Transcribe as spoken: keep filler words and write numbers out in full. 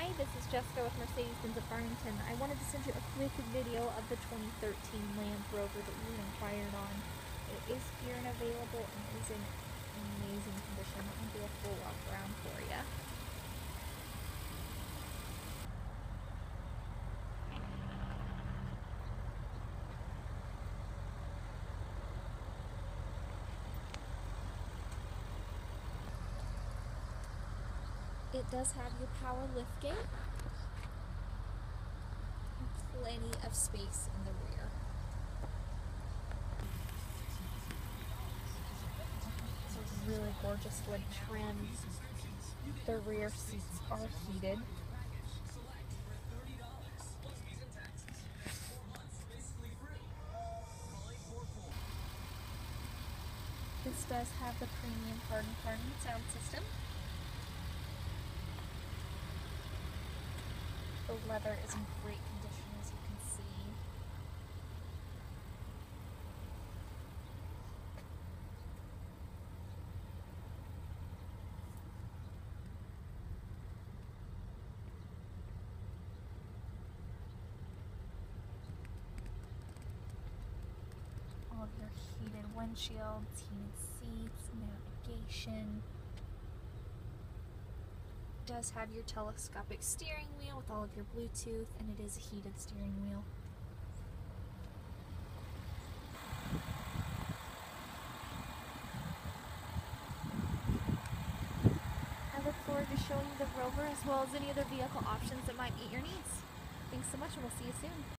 Hi, this is Jessica with Mercedes-Benz of Farmington. I wanted to send you a quick video of the twenty thirteen Land Rover that you inquired on. It is here and available and is in amazing condition. Let me do a full walk around for you. It does have your power liftgate and plenty of space in the rear. It's a really gorgeous wood trim. The rear seats are heated. This does have the premium Hardin Hardin sound system. The leather is in great condition, as you can see. All of your heated windshields, heated seats, navigation. It does have your telescopic steering wheel with all of your Bluetooth, and it is a heated steering wheel. I look forward to showing you the Rover as well as any other vehicle options that might meet your needs. Thanks so much, and we'll see you soon.